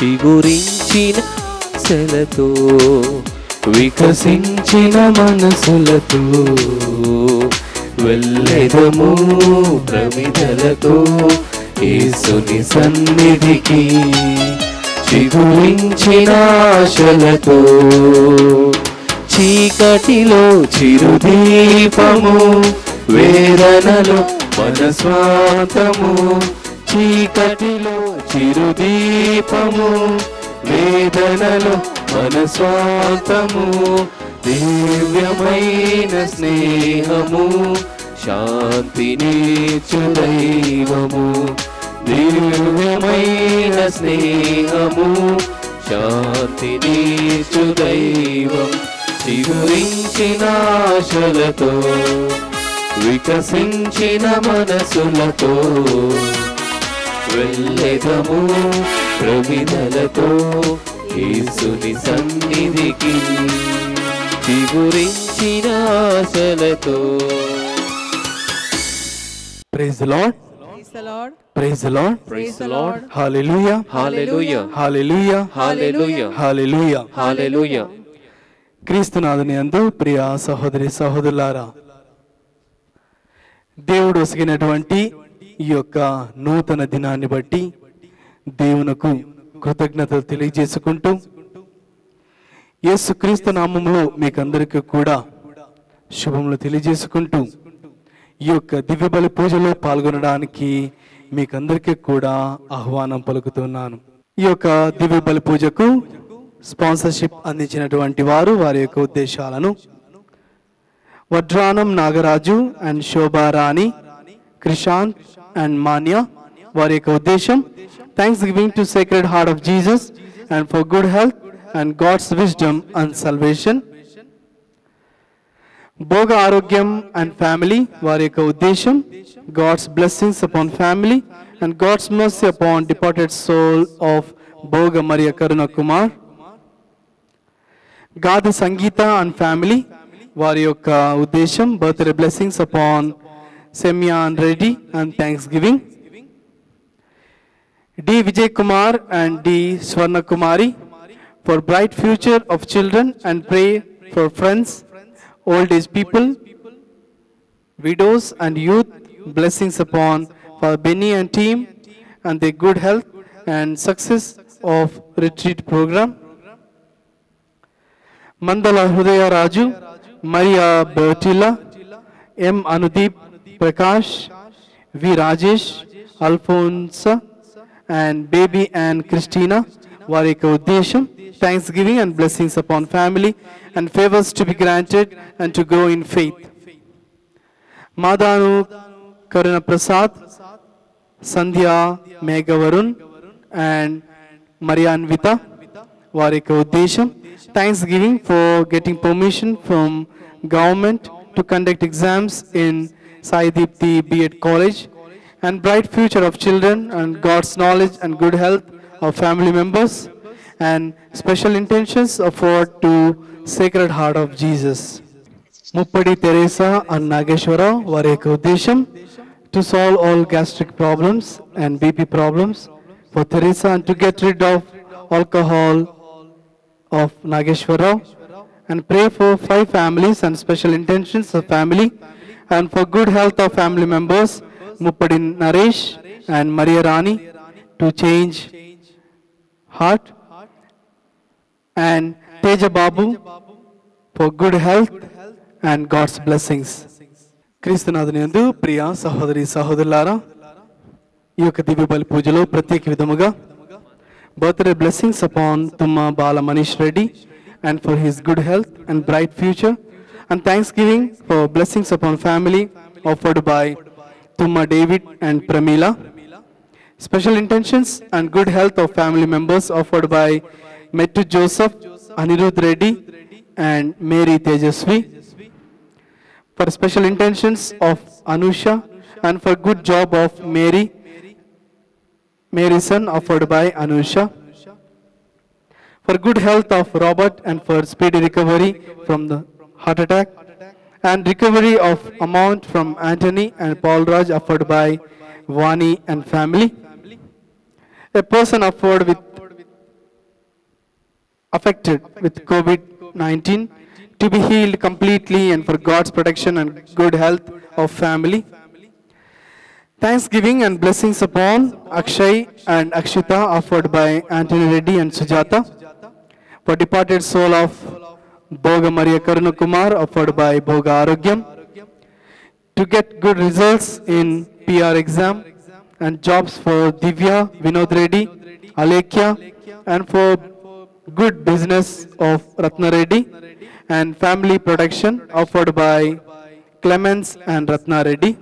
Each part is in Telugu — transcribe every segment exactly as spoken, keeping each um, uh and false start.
చిగురించిన ఆశలతో వికసించిన మనసులతో వెళ్ళెదము ప్రమిదలతో యేసుని సన్నిధికి చిగురించిన ఆశలతో చీకటిలో చిరుదీపము వేదనలో మన స్వాంతము చీకటిలో చిరుదీపము వేదనలో మన స్వాంతము దివ్యమైన స్నేహము శాంతినిచ్చు దైవము దివ్యమైన స్నేహము శాంతినిచ్చు దైవం చిగురించిన ఆశలతో వికసించిన మనసులతో వెళ్ళెదము ప్రమిదలతో యేసుని సన్నిధికి చిగురించిన ఆశలతో. Praise the Lord. Praise the Lord. Praise the Lord. Praise the Lord. Hallelujah. Hallelujah. Hallelujah. Hallelujah. Hallelujah. Hallelujah. క్రీస్తునాథుని యందు ప్రియ సహోదరి సహోదరులారా, దేవుడు ఒసిగినటువంటి ఈ యొక్క నూతన దినాన్ని బట్టి దేవునకు కృతజ్ఞతలు తెలియజేసుకుంటూ యేసుక్రీస్తు నామములో మీకందరికీ కూడా శుభములు తెలియజేసుకుంటూ ఈ యొక్క దివ్య బలి పూజలో పాల్గొనడానికి మీకందరికీ కూడా ఆహ్వానం పలుకుతున్నాను. ఈ యొక్క దివ్య బలి పూజకు స్పాన్సర్షిప్ అందించినటువంటి వారు వారి యొక్క ఉద్దేశాలను వడ్రానం నాగరాజు అండ్ శోభారాణి, క్రిషాంత్ అండ్ మాన్య వారి యొక్క ఉద్దేశం thanksgiving to sacred heart of Jesus and for good health and God's wisdom and salvation. Bhoga Arogyam and family వారి యొక్క ఉద్దేశం God's blessings upon family and God's mercy upon departed soul of Bhoga Mariya Karuna Kumar. Gadhi Sangeetha and family వారి యొక్క ఉద్దేశం birthday blessings upon Semiya and Reddy and thanksgiving. D Vijay Kumar and D Swarna Kumari for bright future of children and pray for friends, old age people, widows and youth. Blessings upon for Benny and team and their good health and success of retreat program. Mandala Hudaya Raju, Maria Bertilla, M Anudeep Prakash, V Rajesh, Alfonso and baby and Christina Varika Uddesham. Thanksgiving and blessings upon family and favors to be granted and to grow in faith. Madanu Karuna Prasad, Sandhya Meghavarun and Marianvita Varika Uddesham. Thanksgiving for getting permission from government to conduct exams in Sai Deepthi B Ed College and bright future of children and God's knowledge and good health of family members and special intentions afford to Sacred Heart of Jesus. Muppadi Teresa and Nageshwara వారి యొక్క ఉద్దేశం to solve all gastric problems and B P problems for Teresa and to get rid of alcohol of Nageshwara and pray for five families and special intentions of family and for good health of family members Muppadi Naresh and Maria Rani to change heart and Teja Babu for good health and God's blessings. క్రీస్తునాథుని యందు ప్రియ సహోదరి సహోదరులారా, ఈ యొక్క దివ్య బలి పూజలో ప్రత్యేక విధముగా birthday blessings upon Tumma Bala Manish Reddy and for his good health and bright future and thanksgiving for blessings upon family offered by Tumma David and Pramila. Special intentions and good health of family members offered by Mettu Joseph, Anirudh Reddy and Mary Tejasvi. For special intentions of Anusha and for good job of Mary, Mary's son offered by Anusha. For good health of Robert and for speedy recovery from the heart attack and recovery of amount from Anthony and Paul Raj offered by Vani and family. A person offered with affected with COVID nineteen to be healed completely and for God's protection and good health of family. Thanksgiving and blessings upon Akshay and Akshita offered by Anthony Reddy and Sujata. For departed soul of Bhoga Maria Karunakumar offered by Bhoga Arogyam. To get good results in P R exam and jobs for Divya, Vinod Reddy, Alekhya, and for good business of Ratna Reddy and family protection offered by Clemens and Ratna Reddy.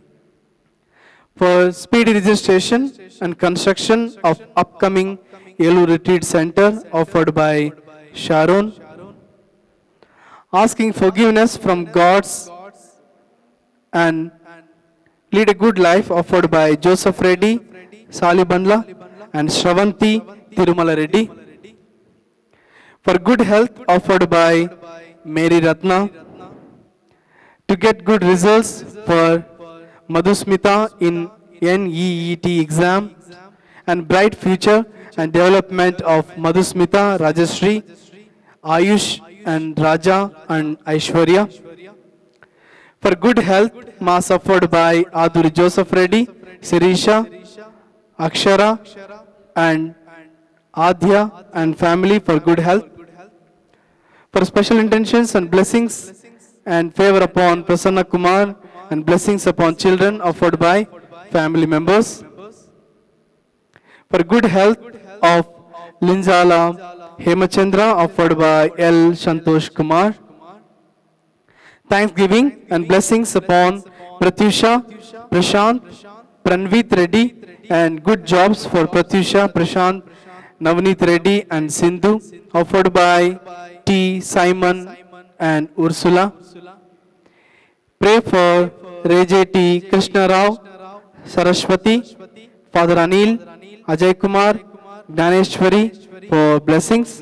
For speedy registration and construction of upcoming Yelu Retreat Center offered by Sharon. Asking forgiveness from God's and lead a good life offered by Joseph Reddy, Sali Bandla and Shravanti Tirumala Reddy. For good health offered by Mary Ratna. To get good results for Madhusmita in N E E T exam and bright future and development of Madhusmita, Rajashri, Ayush and Raja and Aishwarya. For good health, mass offered by Aduri Joseph Reddy, Sirisha, Akshara and Adhya and family for good health. For special intentions and blessings and favor upon Prasanna Kumar and blessings upon children offered by family members. For good health of Linjala Hemachandra offered by L. Santosh Kumar. Thanksgiving and blessings upon Pratyusha, Prashant, Pranvit Reddy and good jobs for Pratyusha, Prashant, Navneet Reddy and Sindhu offered by T. Simon and Ursula. Pray for Reje T. Krishna Rao, Saraswati, Father Anil, Ajay Kumar, Dhaneshwari for blessings.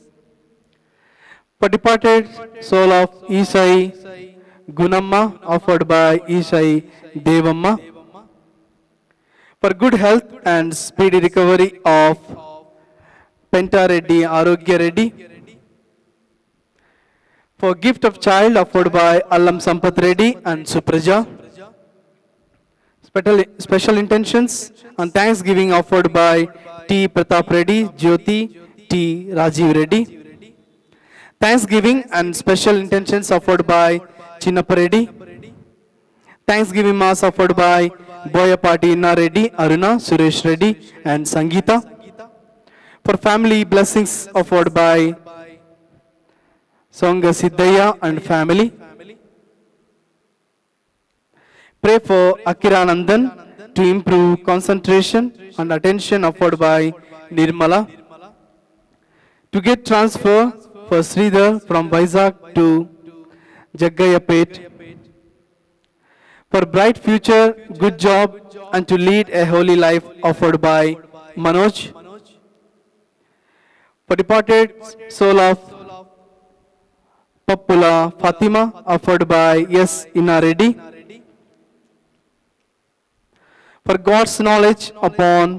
For departed soul of Isai Gunamma offered by Isai Devamma. For good health and speedy recovery of Penta Reddy, Arogya Reddy. For gift of child offered by Allam Sampath Reddy and Supraja. Special, special intentions and thanksgiving offered by T. Pratap Reddy, Jyoti, T. Rajiv Reddy. Thanksgiving and special intentions offered by Chinnappa Reddy. Thanksgiving mass offered by Boyapati Inna Reddy, Aruna, Suresh Reddy and Sangeeta. For family blessings offered by Songa Siddhaya and family. Pray for Akira Nandan to improve concentration and attention offered by Nirmala. To get transfer for Sridhar from Vizag to Jaggayapet. For bright future, good job and to lead a holy life offered by Manoj. For departed soul of Pappula Fatima offered by S. Inna Reddy. For God's knowledge upon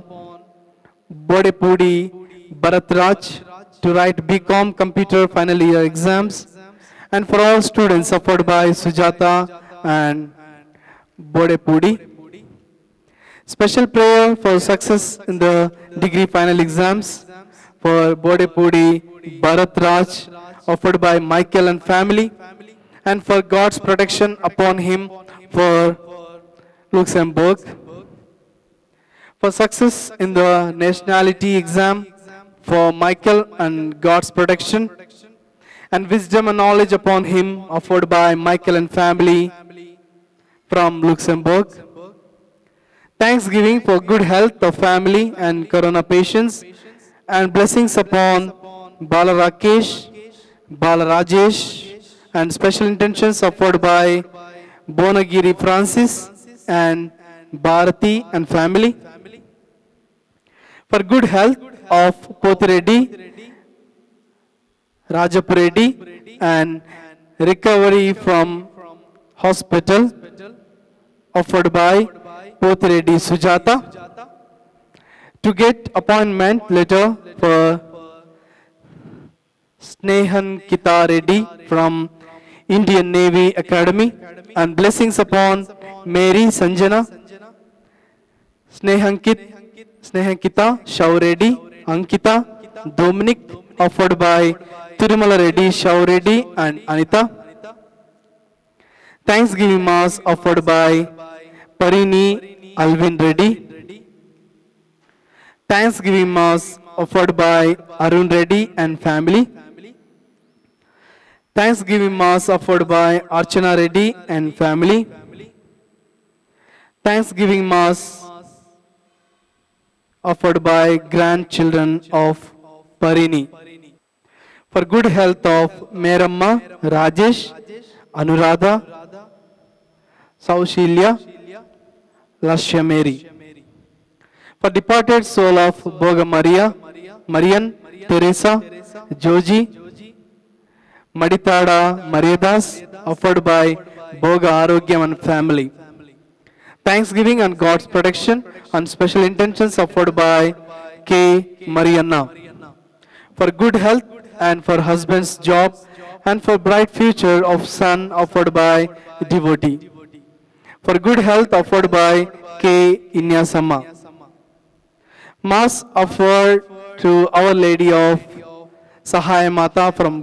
Bodepudi Bharatraj to write B Com computer final year exams and for all students offered by Sujata and Bodepudi. Special prayer for success in the degree final exams for Bodepudi Bharatraj offered by Michael and family and for God's protection upon him for Luxembourg. For success in the nationality exam for Michael and God's protection and wisdom and knowledge upon him offered by Michael and family from Luxembourg. Thanksgiving for good health of family and corona patients and blessings upon Bala Rakesh, Bala Rajesh and special intentions offered by Bonagiri Francis and Bharati and family. For good health of Potireddy, Rajapureddy and recovery from hospital offered by Potireddy Sujata. To get appointment letter for Snehankita Reddy from Indian Navy Academy, and blessings upon Mary Sanjana, Snehankit, Snehankita, Shaw Reddy, Ankita, Dominic, offered by Tirumala Reddy, Shaw Reddy and Anita. Thanksgiving Mass offered by Parini Alvin Reddy. Thanksgiving Mass offered by Arun Reddy and family. Thanksgiving Mass offered by Archana Reddy and family. Thanksgiving Mass offered by grandchildren of Parini. For good health of Meramma, Rajesh, Anuradha, Saushilia, Lasya Mary. For departed soul of Boga Maria, Marian, Teresa, Joji, Maditada, Mariadas, offered by Boga Arogyam and family. Thanksgiving and God's protection and special intentions offered by K. Marianna. For good health and for husband's job and for bright future of son offered by devotee. For good health offered by K. Inyasama. Mass offered to Our Lady of Sahaya Mata from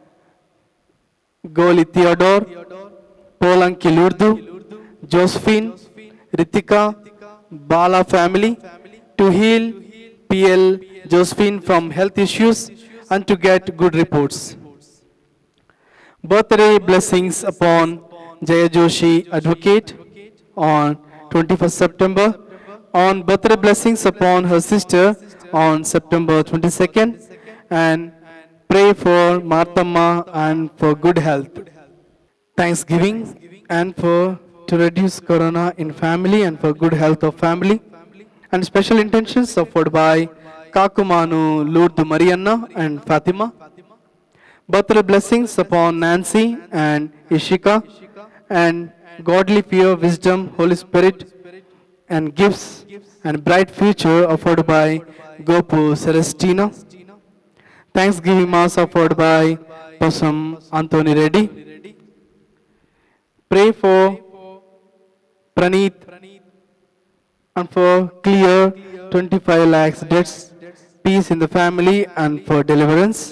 Goli Theodore, Polanki Lourdes, Josephine, Ritika, Bala family, to heal P L Josephine from health issues and to get good reports. Birthday blessings upon Jaya Joshi Advocate on twenty-first September. On birthday blessings upon her sister on September twenty-second. And pray for Marthamma and for good health. Thanksgiving and for to reduce corona in family and for good health of family. And special intentions offered by Kakumanu, Lourdes Marianna and Fatima. Birthday blessings upon Nancy and Ishika and godly fear, wisdom, Holy Spirit and gifts and bright future offered by Gopu Celestina. Thanksgiving Mass offered by Pasam Anthony Reddy. Pray for Praneeth and for clear twenty-five lakhs debts, peace in the family and for deliverance.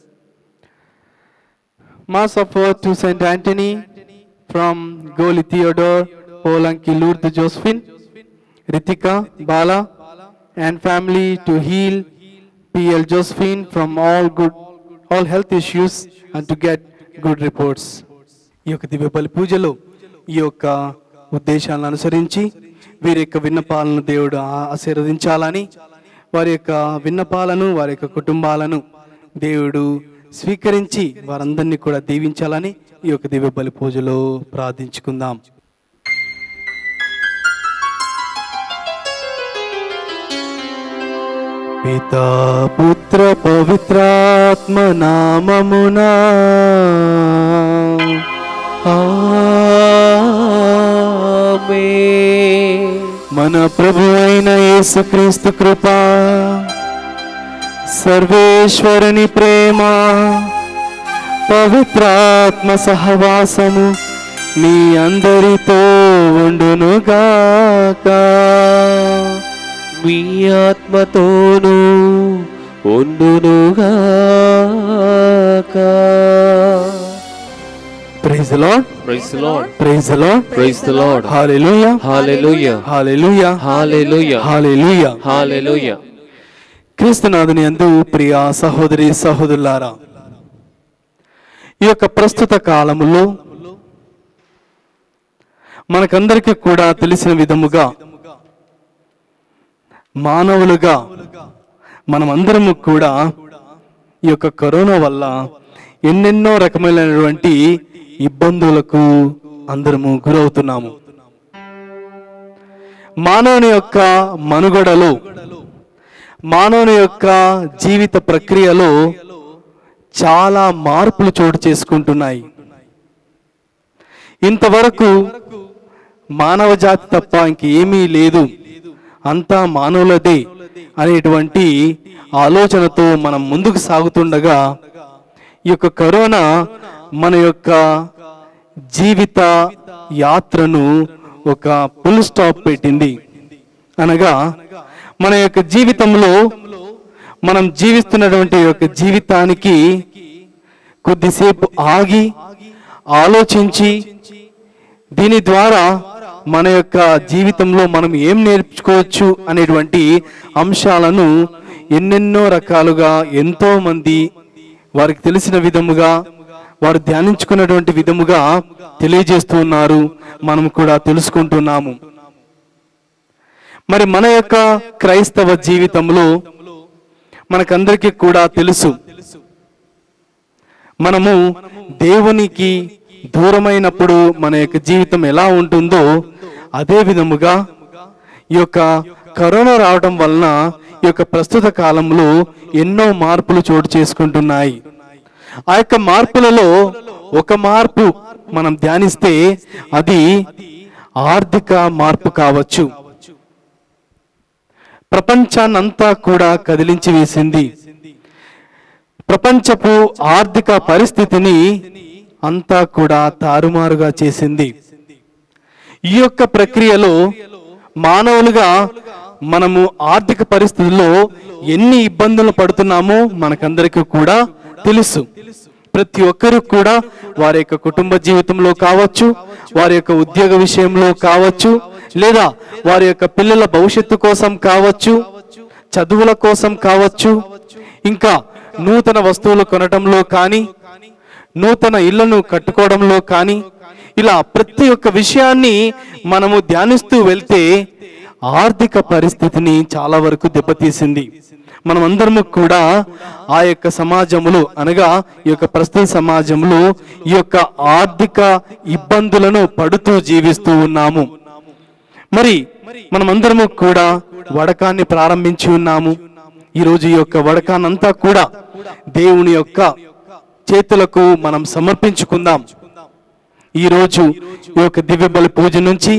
Mass offered to Saint Anthony from Goli Theodore, Polanki Lourdes Josephine, Ritika, Bala and family to heal P L Josephine from all good, all health issues and to get good reports. ఈ యొక్క దివ్య బలి పూజలో ఈ యొక్క ఉద్దేశాలను అనుసరించి వీరి యొక్క విన్నపాలను దేవుడు ఆశీర్వదించాలని, వారి యొక్క విన్నపాలను వారి యొక్క కుటుంబాలను దేవుడు స్వీకరించి వారందరినీ కూడా దీవించాలని ఈ యొక్క దివ్య బలి పూజలో ప్రార్థించుకుందాం. పితా పుత్ర పవిత్రాత్మ నామమునా ఆమేన్. మన ప్రభు అయిన యేసుక్రీస్తు కృప, సర్వేశ్వరుని ప్రేమ, పవిత్రాత్మ సహవాసము మీ అందరితో ఉండునుగాక. మీ ఆత్మతోనూ ఉండునుగాక. Praise the Lord. Praise the Lord. Praise the Lord. Praise the Lord. Hallelujah. Hallelujah. Hallelujah. Hallelujah. Hallelujah. Hallelujah. క్రీస్తునాథుని యందు ప్రియ సహోదరి సహోదరులారా, ఈ యొక్క ప్రస్తుత కాలములో మనకందరికీ కూడా తెలిసిన విధముగా మానవులుగా మనమందరము కూడా ఈ యొక్క కరోనా వల్ల ఎన్నెన్నో రకమైనటువంటి ఇబ్బందులకు అందరము గురవుతున్నాము. మానవుని యొక్క మనుగడలో, మానవుని యొక్క జీవిత ప్రక్రియలో చాలా మార్పులు చోటు చేసుకుంటున్నాయి. ఇంతవరకు మానవ జాతి తప్ప ఇంకేమీ లేదు, అంతా మానవులదే అనేటువంటి ఆలోచనతో మనం ముందుకు సాగుతుండగా ఈ యొక్క కరోనా మన యొక్క జీవిత యాత్రను ఒక ఫుల్ స్టాప్ పెట్టింది. అనగా మన యొక్క జీవితంలో మనం జీవిస్తున్నటువంటి యొక్క జీవితానికి కొద్దిసేపు ఆగి ఆలోచించి దీని ద్వారా మన యొక్క జీవితంలో మనం ఏం నేర్చుకోవచ్చు అనేటువంటి అంశాలను ఎన్నెన్నో రకాలుగా ఎంతో మంది వారికి తెలిసిన విధముగా వారు ధ్యానించుకున్నటువంటి విధముగా తెలియజేస్తున్నారు. మనం కూడా తెలుసుకుంటున్నాము. మరి మన యొక్క క్రైస్తవ జీవితంలో మనకందరికీ కూడా తెలుసు, మనము దేవునికి దూరమైనప్పుడు మన యొక్క జీవితం ఎలా ఉంటుందో అదే విధముగా ఈ యొక్క కరోనా రావడం వలన ఈ యొక్క ప్రస్తుత కాలంలో ఎన్నో మార్పులు చోటు చేసుకుంటున్నాయి. ఆ యొక్క మార్పులలో ఒక మార్పు మనం ధ్యానిస్తే అది ఆర్థిక మార్పు కావచ్చు. ప్రపంచాన్నంతా కూడా కదిలించి వేసింది. ప్రపంచపు ఆర్థిక పరిస్థితిని అంతా కూడా తారుమారుగా చేసింది. ఈ యొక్క ప్రక్రియలో మానవులుగా మనము ఆర్థిక పరిస్థితుల్లో ఎన్ని ఇబ్బందులు పడుతున్నామో మనకందరికీ కూడా తెలుసు. ప్రతి ఒక్కరు కూడా వారి యొక్క కుటుంబ జీవితంలో కావచ్చు, వారి యొక్క ఉద్యోగ విషయంలో కావచ్చు, లేదా వారి యొక్క పిల్లల భవిష్యత్తు కోసం కావచ్చు, చదువుల కోసం కావచ్చు, ఇంకా నూతన వస్తువులు కొనడంలో కానీ, నూతన ఇళ్లను కట్టుకోవడంలో కానీ, ఇలా ప్రతి ఒక్క విషయాన్ని మనము ధ్యానిస్తూ వెళ్తే ఆర్థిక పరిస్థితిని చాలా వరకు దెబ్బతీసింది. మనం అందరము కూడా ఆ యొక్క సమాజంలో అనగా ఈ యొక్క ప్రస్తుత సమాజంలో ఈ యొక్క ఆర్థిక ఇబ్బందులను పడుతూ జీవిస్తూ ఉన్నాము. మరి మనమందరము కూడా వడకాన్ని ప్రారంభించి ఉన్నాము. ఈరోజు ఈ యొక్క వడకాన్నంతా కూడా దేవుని యొక్క చేతులకు మనం సమర్పించుకుందాం. ఈరోజు ఈ యొక్క దివ్య బలి పూజ నుంచి,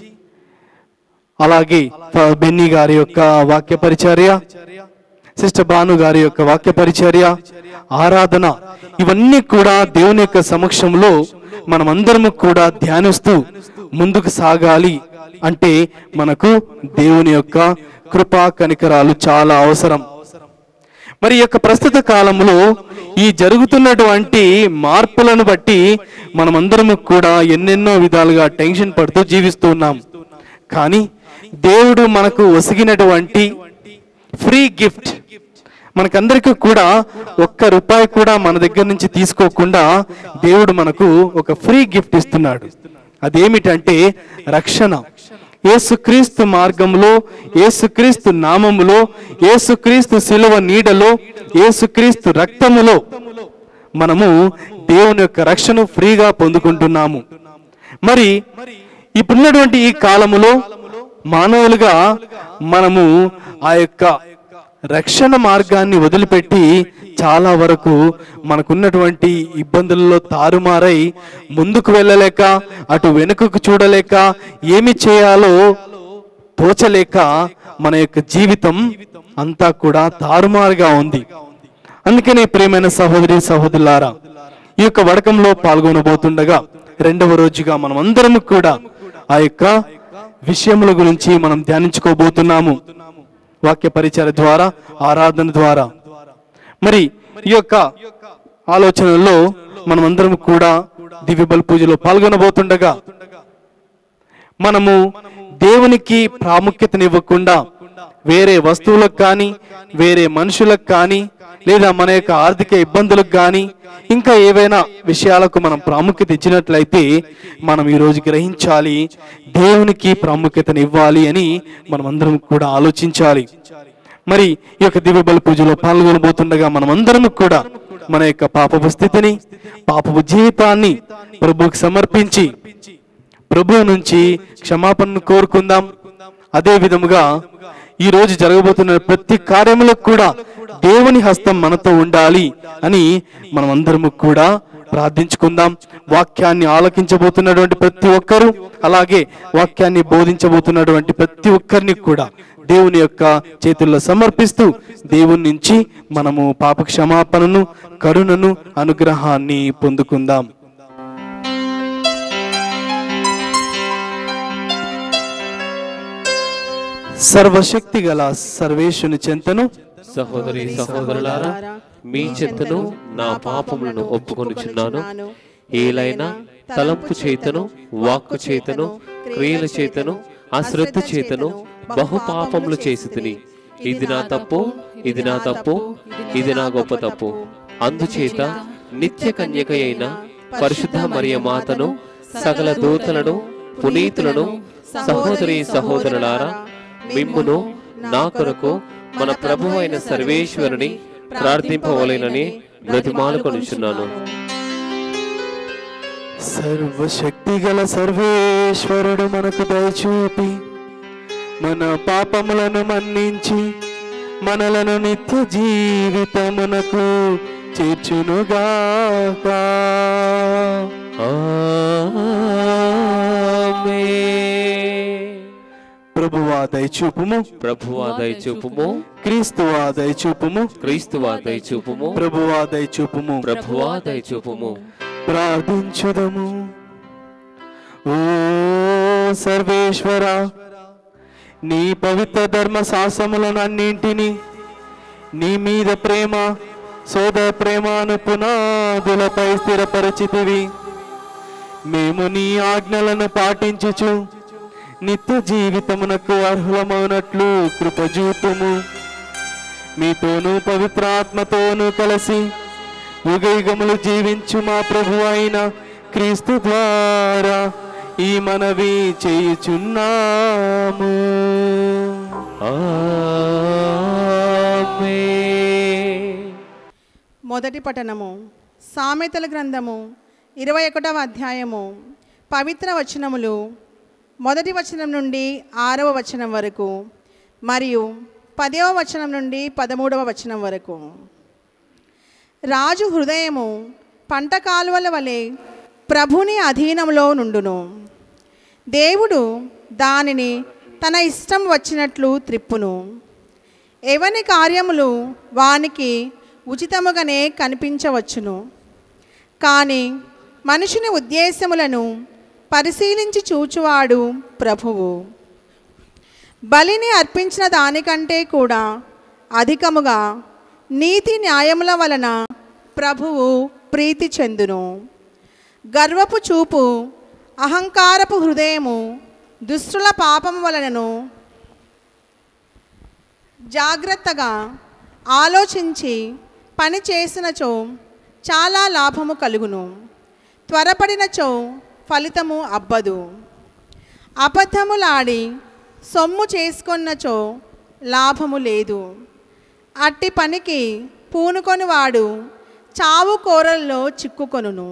అలాగే బెన్నీ గారి యొక్క వాక్య పరిచర్య, సిస్టర్ భాను గారి యొక్క వాక్య పరిచర్య, ఆరాధన, ఇవన్నీ కూడా దేవుని యొక్క సమక్షంలో మనమందరము కూడా ధ్యానిస్తూ ముందుకు సాగాలి. అంటే మనకు దేవుని యొక్క కృపా కనికరాలు చాలా అవసరం. మరి యొక్క ప్రస్తుత కాలంలో ఈ జరుగుతున్నటువంటి మార్పులను బట్టి మనమందరము కూడా ఎన్నెన్నో విధాలుగా టెన్షన్ పడుతూ జీవిస్తూ ఉన్నాం. కానీ దేవుడు మనకు ఒసిగినటువంటి ఫ్రీ గిఫ్ట్, మనకందరికీ కూడా ఒక్క రూపాయి కూడా మన దగ్గర నుంచి తీసుకోకుండా దేవుడు మనకు ఒక ఫ్రీ గిఫ్ట్ ఇస్తున్నాడు. అదేమిటంటే రక్షణ. యేసుక్రీస్తు మార్గంలో, యేసుక్రీస్తు నామములో, యేసుక్రీస్తు శిలువ నీడలో, యేసుక్రీస్తు రక్తములో మనము దేవుని యొక్క రక్షణ ఫ్రీగా పొందుకుంటున్నాము. మరి ఇప్పుడున్నటువంటి ఈ కాలములో మానవులుగా మనము ఆ యొక్క రక్షణ మార్గాన్ని వదిలిపెట్టి చాలా వరకు మనకున్నటువంటి ఇబ్బందుల్లో తారుమారై ముందుకు వెళ్ళలేక, అటు వెనుకకు చూడలేక, ఏమి చేయాలో తోచలేక మన యొక్క జీవితం అంతా కూడా తారుమారుగా ఉంది. అందుకనే ప్రియమైన సహోదరి సహోదరులారా, ఈ యొక్క వడకంలో పాల్గొనబోతుండగా రెండవ రోజుగా మనం అందరం కూడా ఆ యొక్క విషయముల గురించి మనం ధ్యానించుకోబోతున్నాము. వాక్య పరిచయ ద్వారా, ఆరాధన ద్వారా. మరి ఈ యొక్క ఆలోచనలో మనం అందరం కూడా దివ్య బలి పూజలో పాల్గొనబోతుండగా మనము దేవునికి ప్రాముఖ్యతనివ్వకుండా వేరే వస్తువులకు కానీ, వేరే మనుషులకు కానీ, లేదా మన యొక్క ఆర్థిక ఇబ్బందులకు కానీ, ఇంకా ఏవైనా విషయాలకు మనం ప్రాముఖ్యత ఇచ్చినట్లయితే మనం ఈరోజు గ్రహించాలి, దేవునికి ప్రాముఖ్యతను ఇవ్వాలి అని మనం అందరం కూడా ఆలోచించాలి. మరి ఈ యొక్క దివ్య బలి పూజలో పాల్గొనబోతుండగా మనం అందరం కూడా మన యొక్క పాపపు స్థితిని, పాపపు జీవితాన్ని ప్రభువుకి సమర్పించి ప్రభువు నుంచి క్షమాపణను కోరుకుందాం. అదే విధముగా ఈ రోజు జరగబోతున్న ప్రతి కార్యములకు కూడా దేవుని హస్తం మనతో ఉండాలి అని మనం అందరము కూడా ప్రార్థించుకుందాం. వాక్యాన్ని ఆలకించబోతున్నటువంటి ప్రతి ఒక్కరూ, అలాగే వాక్యాన్ని బోధించబోతున్నటువంటి ప్రతి ఒక్కరిని కూడా దేవుని యొక్క చేతుల్లో సమర్పిస్తూ దేవుని నుంచి మనము పాప క్షమాపణను, కరుణను, అనుగ్రహాన్ని పొందుకుందాం. సర్వశక్తి గల సర్వేశ్వరుని చెంతను సహోదరి సహోదరులారా, మీ చెంతను నా పాపములను ఒప్పుకొనుచున్నాను. ఏలైనా తలంపు చేతను, వాక్కు చేతను, క్రియల చేతను, అశ్రద్ధ చేతను బహు పాపములు చేసి తిని, ఇది నా తప్పు, ఇది నా తప్పు, ఇది నా గొప్ప తప్పు. అందుచేత నిత్య కన్యక అయిన పరిశుద్ధ మరియ మాతను, సకల దూతలను, పునీతులను, సహోదరి సహోదరులారా, మిమ్మును నా కొరకు మన ప్రభువు అయిన సర్వేశ్వరుని ప్రార్థింపవలెనని బ్రతిమాలుకొనుచున్నాను. సర్వశక్తి గల సర్వేశ్వరుడు మనకు దయచూపి మన పాపములను మన్నించి మనలను నిత్య జీవితమునకు చేర్చునుగాక. ప్రభువా దయచూపుము, ప్రభువా దయచూపుము, క్రీస్తువా దయచూపుము, క్రీస్తువా దయచూపుము, ప్రభువా దయచూపుము, ప్రభువా దయచూపుము. ప్రార్థించుదము. ఓ సర్వేశ్వర, నీ పవిత్ర ధర్మ శాసములను అన్నింటినీ నీ మీద ప్రేమ, సోదర ప్రేమను పునాదులపై స్థిరపరచితివి. మేము నీ ఆజ్ఞలను పాటించుచు నిత్య జీవితమునకు అర్హులమవునట్లు కృపజూపుము. మీతోనూ పవిత్రాత్మతోనూ కలిసి యుగయుగములు జీవించు మా ప్రభు అయిన క్రీస్తు ద్వారా ఈ మనవి చేయుచున్నాము. మొదటి పఠనము. సామెతల గ్రంథము ఇరవై ఒకటవ అధ్యాయము. పవిత్ర వచనములు మొదటి వచనం నుండి ఆరవ వచనం వరకు మరియు పదవ వచనం నుండి పదమూడవ వచనం వరకు. రాజు హృదయము పంట కాలువల వలె ప్రభుని అధీనంలో నుండును. దేవుడు దానిని తన ఇష్టం వచ్చినట్లు త్రిప్పును. ఎవని కార్యములు వానికి ఉచితముగానే కనిపించవచ్చును, కానీ మనుషుని ఉద్దేశములను పరిశీలించి చూచువాడు ప్రభువు. బలిని అర్పించిన దానికంటే కూడా అధికముగా నీతి న్యాయముల వలన ప్రభువు ప్రీతి చెందును. గర్వపు చూపు, అహంకారపు హృదయము దుష్టుల పాపము వలనను జాగ్రత్తగా ఆలోచించి పని చేసినచో చాలా లాభము కలుగును. త్వరపడినచో ఫలితము అబ్బదు. అబద్ధములాడి సొమ్ము చేసుకొన్నచో లాభము లేదు. అట్టి పనికి పూనుకొని వాడు చావు కోరల్లో చిక్కుకొనును.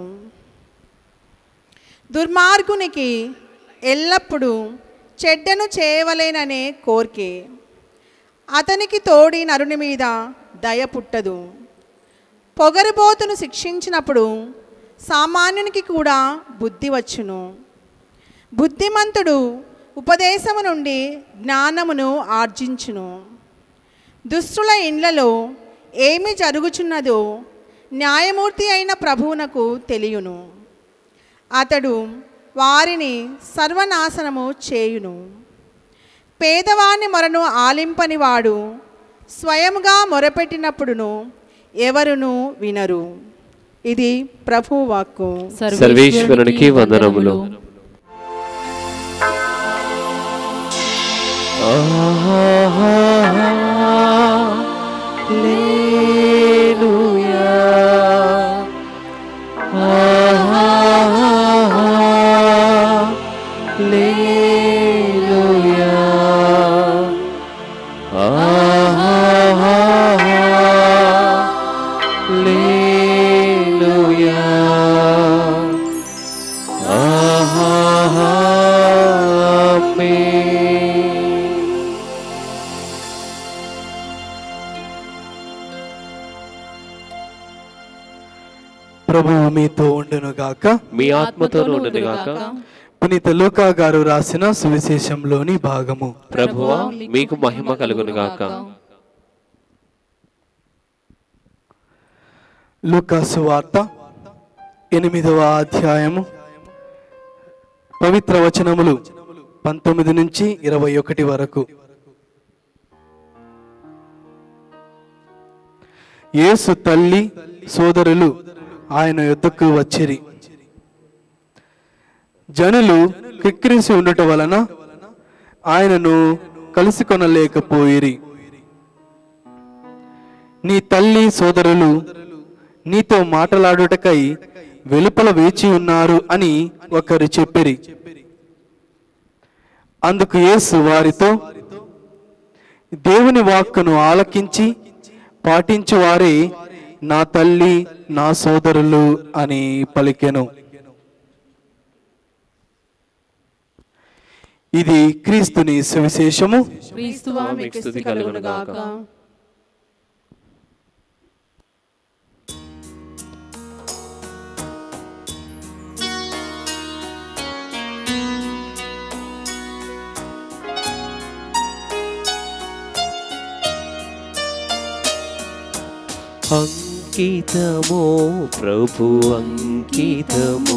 దుర్మార్గునికి ఎల్లప్పుడూ చెడ్డను చేయవలేననే కోర్కే. అతనికి తోడి నరుని మీద దయ పుట్టదు. పొగరుబోతును శిక్షించినప్పుడు సామాన్యునికి కూడా బుద్ధి వచ్చును. బుద్ధిమంతుడు ఉపదేశము నుండి జ్ఞానమును ఆర్జించును. దుష్టుల ఇండ్లలో ఏమి జరుగుచున్నదో న్యాయమూర్తి అయిన ప్రభువునకు తెలియను. అతడు వారిని సర్వనాశనము చేయును. పేదవాని మొరను ఆలింపని వాడు స్వయముగా మొరపెట్టినప్పుడును ఎవరును వినరు. ఇది ప్రభువు వాక్కు. సర్వేశ్వరునికి వందనములు. హల్లెలూయా, హల్లెలూయా, హల్లెలూయా, ఆమేన్. ప్రభువు మీతో ఉండును గాక. మీ ఆత్మతో ఉండును గాక. పునీత లూకా గారు రాసిన సువిశేషంలోని భాగము. ప్రభువా మీకు మహిమ కలుగును గాక. లూకా సువార్త ఎనిమిదవ అధ్యాయము పవిత్ర వచనములు పంతొమ్మిది నుంచి ఇరవై ఒకటి వరకు. యేసు తల్లి సోదరులు ఆయన యొద్దకు వచ్చిరి. జనులు కిక్కిరిసి ఉండుట వలన ఆయనను కలుసుకొనలేకపోయిరి. నీ తల్లి సోదరులు నీతో మాట్లాడుటకై వెలుపల వేచి ఉన్నారు అని ఒకరు చెప్పిరి. అందుకు యేసు వారితో, దేవుని వాక్కును ఆలకించి పాటించువారే నా తల్లి నా సోదరులు అని పలికెను. ఇది క్రీస్తుని సువిశేషము. క్రీస్తువా మీకు స్తుతి కలుగును గాక. అంకితమో ప్రభు అంకితమో,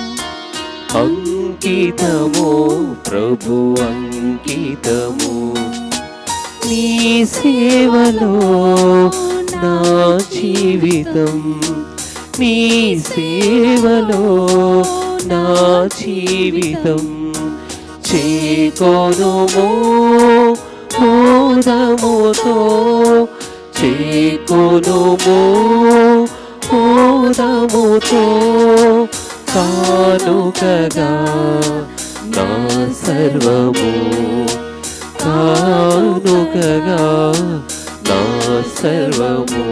అంకితమో ప్రభు అంకితమో, నీ సేవలో నా జీవితం, నీ సేవలో నా జీవితం, చేకొనుమో మోదముతో, చేకొనుమో మోదముతో, కానుకగా నా సర్వము, కానుకగా నా సర్వము,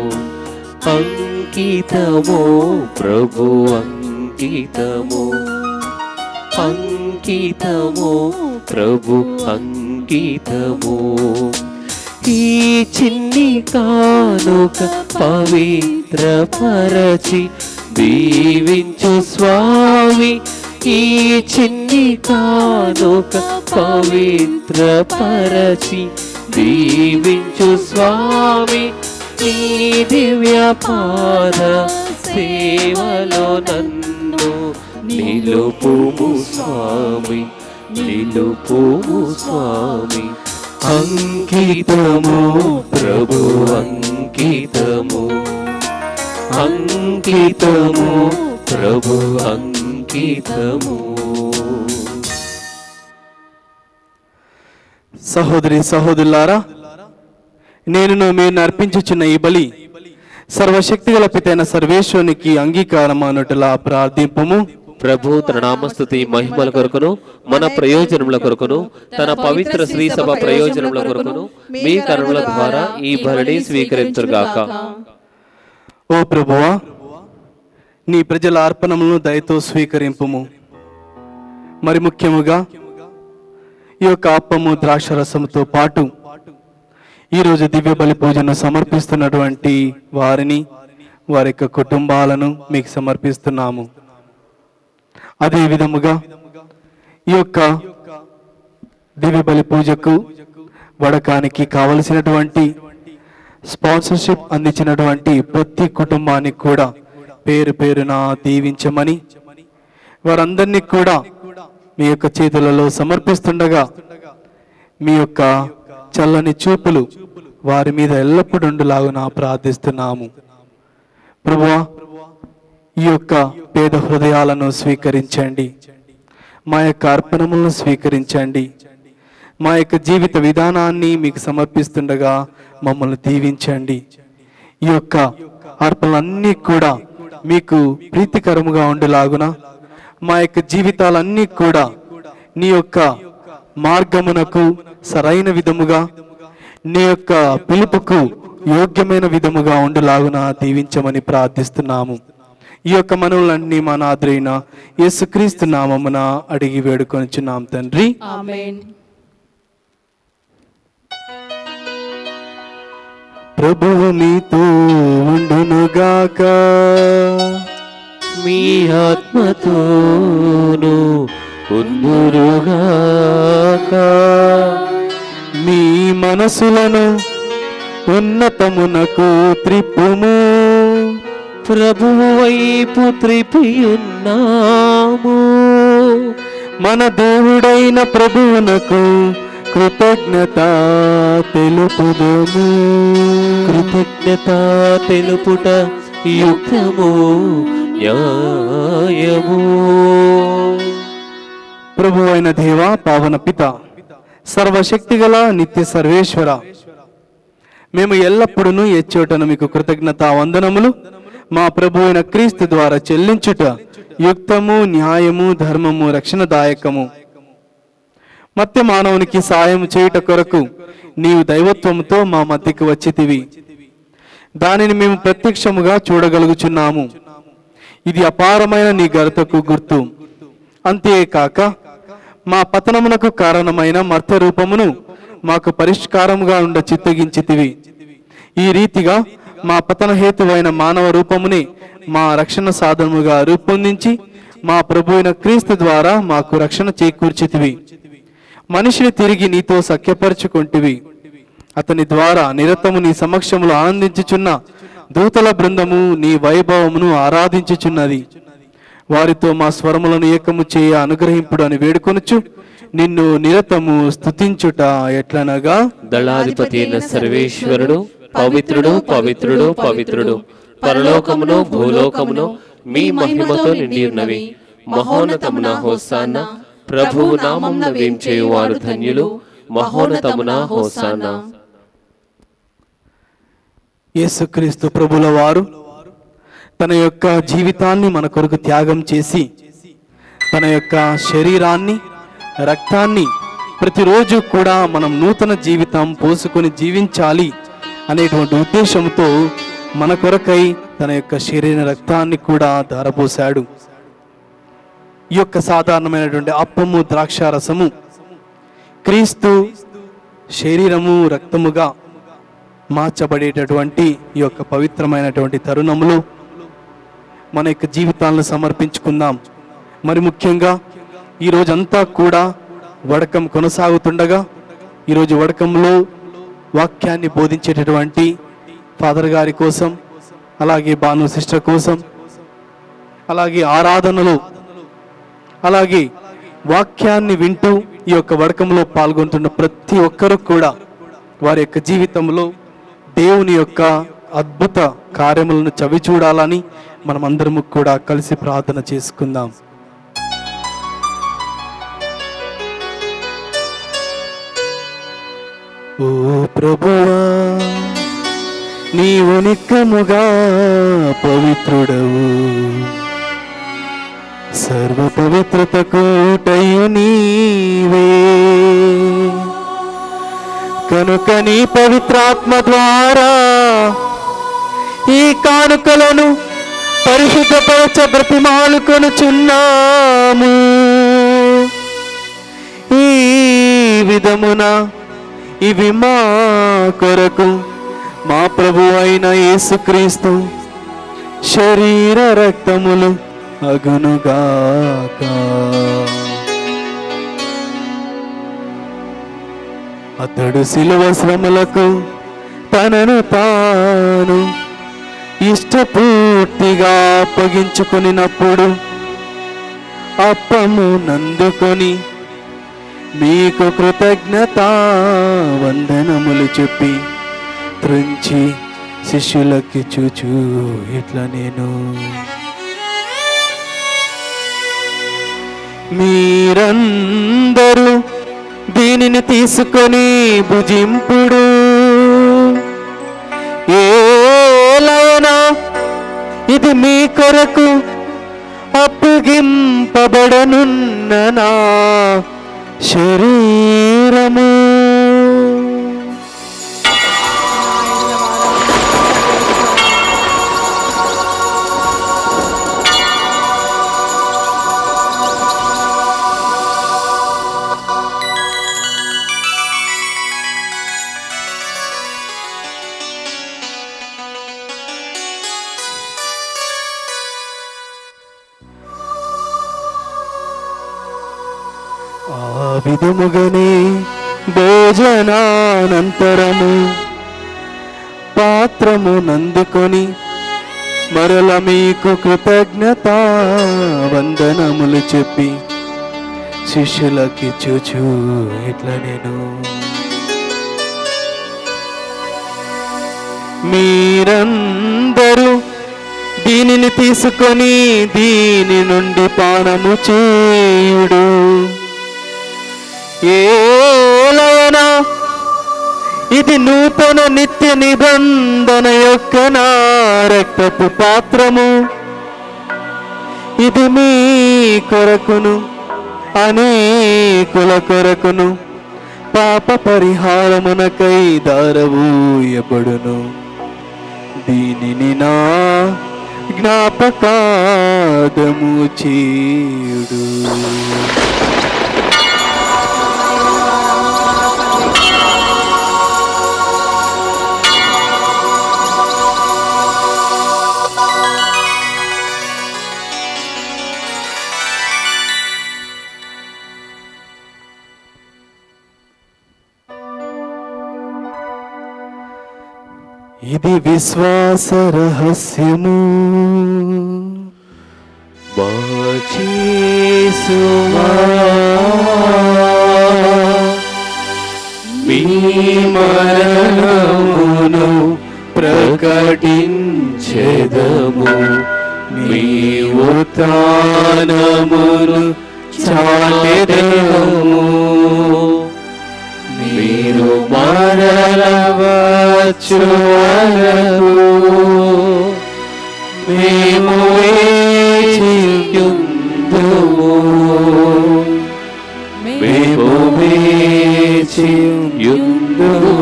అంకితమో ప్రభు అంకితమో, అంకితమో ప్రభు అంకితమో, ఈ చిన్ని కానుక పవిత్రపరచి దీవించు స్వామి, ఈ చిన్ని కానుక పవిత్రపరచి దీవించు స్వామి, నీ దివ్య పాద సేవలో నన్ను నిలుపుము స్వామి, నిలుపుము స్వామి, అంకితము ప్రభు అంకితము, అంకితము ప్రభు అంకితము. సహోదరి సహోదరులారా, నేను మీరు అర్పించుచున్న ఈ బలి సర్వశక్తిగల పితైన సర్వేశ్వరునికి అంగీకారం అనుటలా ప్రార్థింపుము. ప్రభు తన నామస్తుతి మహిమల కొరకును మన ప్రయోజనముల కొరకును తన పవిత్ర శ్రీ సభ ప్రయోజనముల కొరకును మీ కరుణల ద్వారా ఈ బలిని స్వీకరించుగాక. ఓ ప్రభువా, నీ ప్రజల అర్పణములను దయతో స్వీకరింపుము. మరి ముఖ్యముగా ఈ యొక్క అప్పము ద్రాక్షరసముతో పాటు ఈరోజు దివ్య బలి పూజను సమర్పిస్తున్నటువంటి వారిని, వారి యొక్క కుటుంబాలను మీకు సమర్పిస్తున్నాము. అదే విధముగా ఈ యొక్క దివ్య బలి పూజకు వడకానికి కావలసినటువంటి స్పాన్సర్షిప్ అందించినటువంటి ప్రతి కుటుంబానికి కూడా పేరు పేరున దీవించమని, వారందరినీ కూడా మీ యొక్క చేతులలో సమర్పిస్తుండగా మీ యొక్క చల్లని చూపులు వారి మీద ఎల్లప్పుడూ ఉండులాగున ప్రార్థిస్తున్నాము. ప్రభువా, ఈ యొక్క పేద హృదయాలను స్వీకరించండి, మా యొక్క అర్పణములను స్వీకరించండి, మా యొక్క జీవిత విధానాన్ని మీకు సమర్పిస్తుండగా మమ్మల్ని దీవించండి. ఈ యొక్క అర్పణలన్నీ కూడా మీకు ప్రీతికరముగా ఉండేలాగున మా యొక్క జీవితాలన్నీ కూడా నీ యొక్క మార్గమునకు సరైన విధముగా, నీ యొక్క పిలుపుకు యోగ్యమైన విధముగా ఉండేలాగున దీవించమని ప్రార్థిస్తున్నాము. ఈ యొక్క మనవులన్నీ మా నాథుడైన యేసుక్రీస్తు నామమున అడిగి వేడుకొనుచున్నాం తండ్రి, ఆమేన్. ప్రభువు మీతో ఉండునుగాక, మీ ఆత్మతోను ఉందురుగాక. మీ మనసులను ఉన్నతమునకు త్రిప్పుము. ప్రభువు వైపు త్రిపియున్నాము. మన దేవుడైన ప్రభువునకు కృతజ్ఞత తెలుపుదుము. కృతజ్ఞత తెలుపుట యుక్తము న్యాయము. ప్రభు అయిన దేవ, పావన పిత, సర్వశక్తిగల నిత్య సర్వేశ్వర, మేము ఎల్లప్పుడూ ఎచ్చోటను మీకు కృతజ్ఞత వందనములు మా ప్రభు అయిన క్రీస్తు ద్వారా చెల్లించుట యుక్తము, న్యాయము, ధర్మము, రక్షణదాయకము. మత్య మానవునికి సాయం చేయుట కొరకు నీవు దైవత్వముతో మా మధ్యకు వచ్చితివి. దానిని మేము ప్రత్యక్షముగా చూడగలుగుచున్నాము. ఇది అపారమైన నీ ఘనతకు గుర్తు. అంతేకాక మా పతనమునకు కారణమైన మర్త్య రూపమును మాకు పరిష్కారముగా ఉండ చిత్తగించితివి. ఈ రీతిగా మా పతన హేతువైన మానవ రూపముని మా రక్షణ సాధనముగా రూపొందించి మా ప్రభు అయిన క్రీస్తు ద్వారా మాకు రక్షణ చేకూర్చితివి. మనిషిని తిరిగి నీతో సఖ్యపరచుకొంటివి. అతని ద్వారా నిరతము నీ సమక్షములో ఆనందించుచున్న దూతల బృందము నీ వైభవమును ఆరాధించుచున్నది. వారితో మా స్వరములను ఏకము చేయ అనుగ్రహింపుడు అని వేడుకొనుచు నిన్ను నిరతము స్తుతించుట ఎట్లనగా, దళాధిపతి అయిన సర్వేశ్వరుడు పవిత్రుడు పవిత్రుడు పవిత్రుడు, పరలోకమును భూలోకమును మీ మహిమతో నిండి ఉన్నవి. మహోన్నతమున హోసాన్న, ప్రభువు నామమున వేంచేయువారు ధన్యులు. మహోన్నతమున హోసాన్న. యేసుక్రీస్తు ప్రభుల వారు తన యొక్క జీవితాన్ని మన కొరకు త్యాగం చేసి తన యొక్క శరీరాన్ని, రక్తాన్ని ప్రతిరోజు కూడా మనం నూతన జీవితం పోసుకొని జీవించాలి అనేటువంటి ఉద్దేశంతో మన కొరకై తన యొక్క శరీర రక్తాన్ని కూడా ధారపోశాడు. ఈ యొక్క సాధారణమైనటువంటి అప్పము, ద్రాక్షారసము క్రీస్తు శరీరము, రక్తముగా మార్చబడేటటువంటి ఈ యొక్క పవిత్రమైనటువంటి తరుణములో మన యొక్క జీవితాలను సమర్పించుకుందాం. మరి ముఖ్యంగా ఈరోజంతా కూడా వడకం కొనసాగుతుండగా ఈరోజు వడకంలో వాక్యాన్ని బోధించేటటువంటి ఫాదర్ గారి కోసం, అలాగే భాను సిస్టర్ కోసం, అలాగే ఆరాధనలో, అలాగే వాక్యాన్ని వింటూ ఈ యొక్క వడకంలో పాల్గొంటున్న ప్రతి ఒక్కరూ కూడా వారి యొక్క జీవితంలో దేవుని యొక్క అద్భుత కార్యములను చవి చూడాలని మనం అందరము కూడా కలిసి ప్రార్థన చేసుకుందాం. ఓ ప్రభువా, నీవు నిక్కముగా పవిత్రుడవు, సర్వ పవిత్రతకు ఊటయు నీవే. కనుక నీ పవిత్రాత్మ ద్వారా ఈ కానుకలను పరిశుద్ధపరచ బ్రతిమాలుకొనుచున్నాము. ఈ విధమున ఇవి మా కొరకు మా ప్రభు అయిన యేసుక్రీస్తు శరీర రక్తములు అగునుగాక. అతడు శిలువ శ్రమలకు తనను తాను ఇష్టపూర్తిగా అప్పగించుకొనినప్పుడు అప్పము నందుకొని మీకు కృతజ్ఞత వందనములు చెప్పి త్రుంచి శిష్యులకి చూచు ఇట్లా, నేను మీరందరూ దీనిని తీసుకొని భుజింపుడు. ఏలైనా ఇది మీ కొరకు అప్పగింపబడనున్న నా శరీరము. ఆ విధముగనే భోజనానంతరము పాత్రము నందుకొని మరల మీకు కృతజ్ఞత వందనములు చెప్పి శిష్యులకి చూచు ఇట్లా నేను మీరందరూ దీనిని తీసుకొని దీని నుండి పానము చేయుడు. ఏలైనా ఇది నూతన నిత్య నిబంధన యొక్క నా రక్తపు పాత్రము. ఇది మీ కొరకును అనేకుల కొరకును పాప పరిహారమునకై దారవూయబడును. దీనిని నా జ్ఞాపకార్థము చేయుడు. ఇది విశ్వాస రహస్యము. మా యేసువా మీ మరణమును ప్రకటించెదము, మీ ఉత్థానమును చాటెదము. మీరు మరల వచ్చు వరకు మేము వేచియుందుము, మేము వేచియుందుము.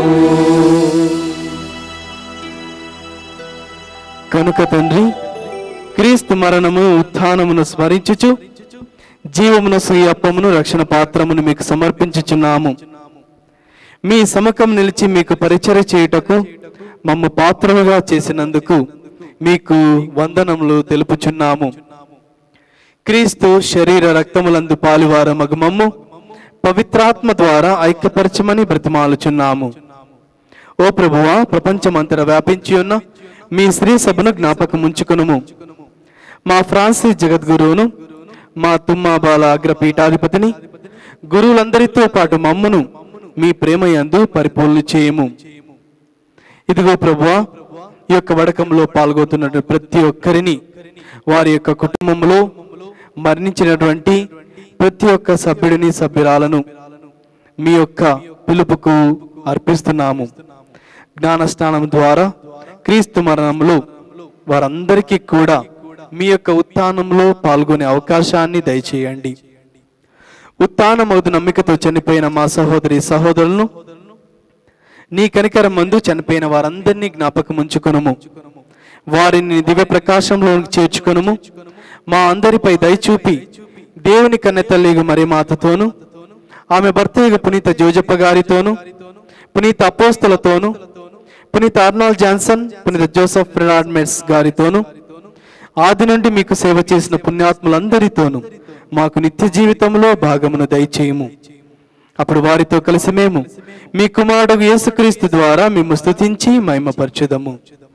కనుక తండ్రి, క్రీస్తు మరణము ఉత్థానమును స్మరించుచు జీవమును అప్పమును రక్షణ పాత్రమును మీకు సమర్పించుచున్నాము. మీ సముఖం నిలిచి మీకు పరిచర్య చేయుటకు మమ్ము పాత్రలుగా చేసినందుకు మీకు వందనములు తెలుపుచున్నాము. క్రీస్తు శరీర రక్తములందు పాలువార మగుమమ్ము పవిత్రాత్మ ద్వారా ఐక్యపరచమని బ్రతిమాలుచున్నాము. ఓ ప్రభువా, ప్రపంచమంతటా వ్యాపించి ఉన్న మీ శ్రీ సభను జ్ఞాపకం ఉంచుకునుము. మా ఫ్రాన్సిస్ జగద్గురువును, మా తుమ్మాబాల అగ్రపీఠాధిపతిని, గురువులందరితో పాటు మమ్మును మీ ప్రేమయందు పరిపూర్ణ చేయము. ఇదిగో ప్రభువా, ఈ యొక్క వడకంలో పాల్గొతున్న ప్రతి ఒక్కరిని, వారి యొక్క కుటుంబంలో మరణించినటువంటి ప్రతి ఒక్క సభ్యుడిని సభ్యురాలను మీ యొక్క పిలుపుకు అర్పిస్తున్నాము. జ్ఞానస్నానం ద్వారా క్రీస్తు మరణంలో వారందరికీ కూడా మీ యొక్క ఉత్థానంలో పాల్గొనే అవకాశాన్ని దయచేయండి. ఉత్థానమవుదు నమ్మికతో చనిపోయిన మా సహోదరి సహోదరులను నీ కనికరం మందు చనిపోయిన వారందరినీ జ్ఞాపకం ఉంచుకొనుము. వారిని దివ్య ప్రకాశంలోకి చేర్చుకొనుము. మా అందరిపై దయచూపి దేవుని కన్నెతల్లిగు మరి మాతతోను, ఆమె భర్తయ్య పునీత జోజప్ప గారితోను, పునీత అపోస్తలతోను, పునీత అర్నాల్డ్ జాన్సన్, పునీత జోసెఫ్ ఫ్రెడార్డ్మెట్స్ గారితోను, ఆది నుండి మీకు సేవ చేసిన పుణ్యాత్ములందరితోనూ మాకు నిత్య జీవితంలో భాగమును దయచేయము. అప్పుడు వారితో కలిసి మేము మీ కుమారుడు యేసుక్రీస్తు ద్వారా మేము స్తుతించి మహిమపరచుదము.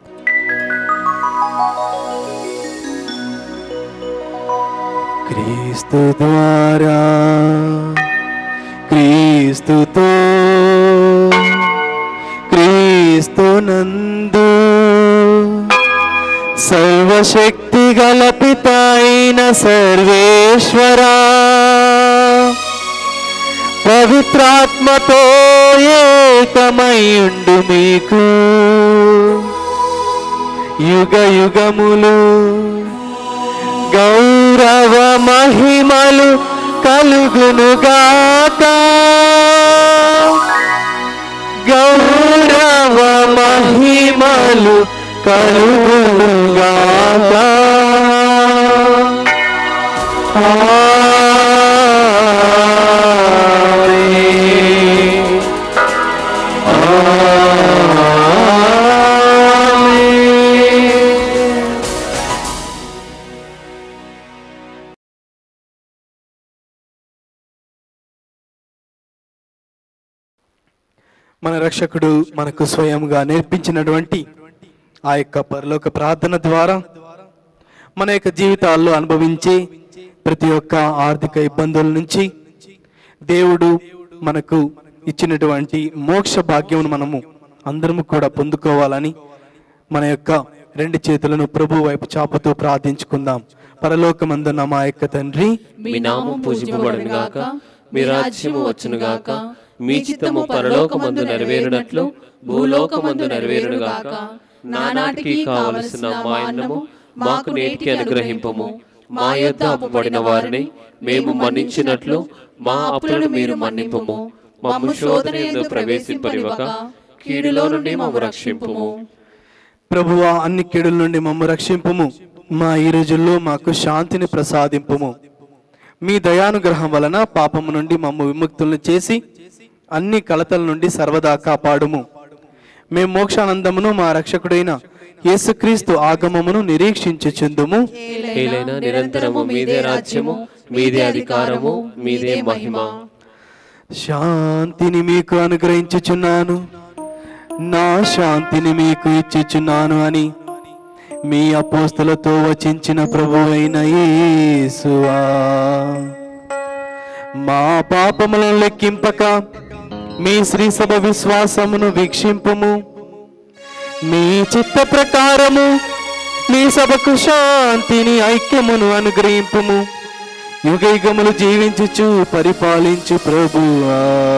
క్రీస్తు ద్వారా, క్రీస్తుతో, క్రీస్తునందు సర్వశక్తి గల పిత అయిన సర్వేశ్వరా, పవిత్రాత్మతో ఏకమైయుండు మీకు యుగ యుగములు గౌరవ మహిమలు కలుగునుగాక. గౌరవ మహిమలు కలుగునుగాక. మన రక్షకుడు మనకు స్వయంగా నేర్పించినటువంటి ఆ యొక్క పరలోక ప్రార్థన ద్వారా మన యొక్క జీవితాల్లో అనుభవించే ప్రతి ఒక్క ఆర్థిక ఇబ్బందుల నుంచి దేవుడు మనకు ఇచ్చినటువంటి మోక్ష భాగ్యమును మనము అందరము కూడా పొందుకోవాలని మన యొక్క రెండు చేతులను ప్రభు వైపు చాపుతూ ప్రార్థించుకుందాం. పరలోకమందున్న మా యొక్క తండ్రి, మీ నామం పూజింపబడును గాక, మీ రాజ్యము వచ్చును గాక, మీ చిత్తము పరలోకమందు నెరవేరునట్లు భూలోకమందు నెరవేరును గాక. నానాటికి కావలసిన మా అన్నము మాకు నేటికి అనుగ్రహింపము. మా యొద్ద అప్పుబడిన వారిని మేము మన్నించినట్లు మా అప్పులను మీరు మన్నింపము. మమ్ము శోధన యందు ప్రవేశింపనివ్వక కీడులో నుండి మమ్ము రక్షింపుము. ప్రభువా, అన్ని కీడుల నుండి మమ్ము రక్షింపుము. మా ఈ రోజుల్లో మాకు శాంతిని ప్రసాదింపుము. మీ దయానుగ్రహం వలన పాపము నుండి మమ్ము విముక్తులను చేసి అన్ని కలతల నుండి సర్వదా కాపాడుము. మేము మోక్షానందమును మా రక్షకుడైన యేసుక్రీస్తు ఆగమమును నిరీక్షించుచుందుము. ఏలైనా నిరంతరము మీదే రాజ్యము, మీదే అధికారము, మీదే మహిమ. శాంతిని మీకు అనుగ్రహించుచున్నాను, నా శాంతిని మీకు ఇచ్చుచున్నాను అని మీ అపోస్తలతో వచించిన ప్రభువైన యేసువా, మా పాపములను లెక్కింపక మీ శ్రీ సభ విశ్వాసమును వీక్షింపుము. మీ చిత్త ప్రకారము మీ సభకు శాంతిని ఐక్యమును అనుగ్రహింపుము. యుగయుగములు జీవించుచు పరిపాలించు ప్రభువా.